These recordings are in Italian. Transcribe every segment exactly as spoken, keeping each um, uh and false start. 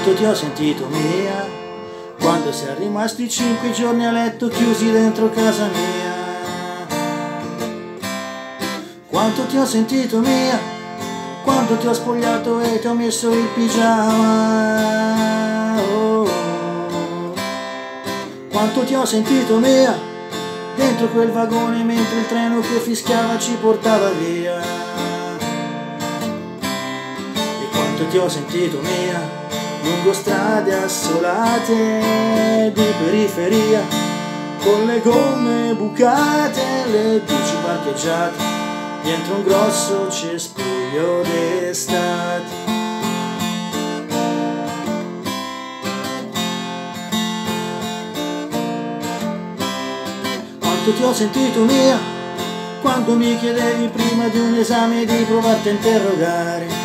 Quanto ti ho sentito mia, quando sei rimasti cinque giorni a letto chiusi dentro casa mia. Quanto ti ho sentito mia, quando ti ho spogliato e ti ho messo il pigiama. Oh. Quanto ti ho sentito mia, dentro quel vagone mentre il treno che fischiava ci portava via. E quanto ti ho sentito mia, lungo strade assolate di periferia, con le gomme bucate, le bici parcheggiate dietro un grosso cespuglio d'estate. Quanto ti ho sentito mia, quando mi chiedevi prima di un esame di provarti a interrogare.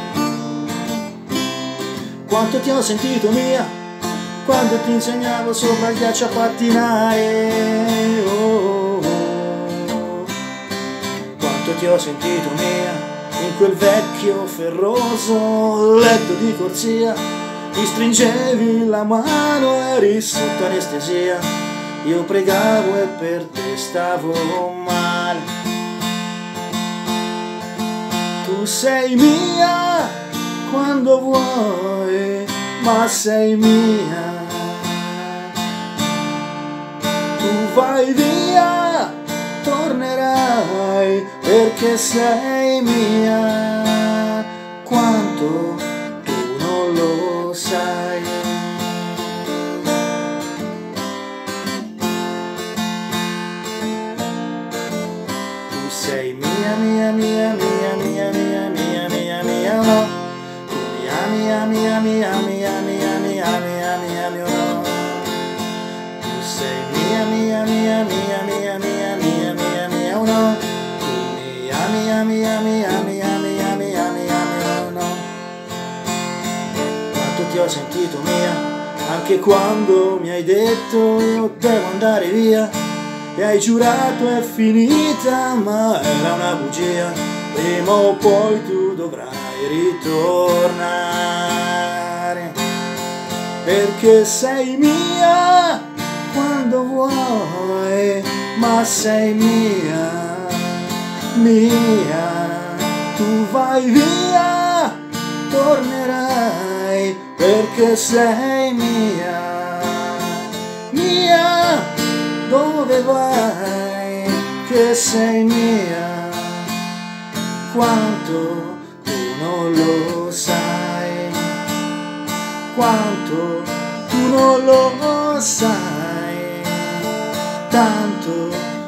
Quanto ti ho sentito mia, quando ti insegnavo sopra il ghiaccio a pattinare. Oh, oh, oh. Quanto ti ho sentito mia, in quel vecchio ferroso letto di corsia, ti stringevi la mano, eri sotto anestesia, io pregavo e per te stavo male. Tu sei mia quando vuoi, ma sei mia. Tu vai via, tornerai, perché sei mia. Quanto tu non lo sai. Tu sei mia, mia, mia, mia, mia, mia, mia, mia, mia, no. Mia, mia, mia, mia, mia, mia, mia, mia, mia, no. Tu sei mia, mia, mia, mia, mia, mia, mia, mia, mia, no. Tu mia, mia, mia, mia, mia, mia, mia, mia, mia, no. Quanto ti ho sentito mia, anche quando mi hai detto io devo andare via, e hai giurato è finita, ma era una bugia, prima o poi tu dovrai ritornare, perché sei mia quando vuoi, ma sei mia, mia. Tu vai via, tornerai, perché sei mia, mia. Dove vai, che sei mia, quanto non lo sai, quanto tu non lo sai, tanto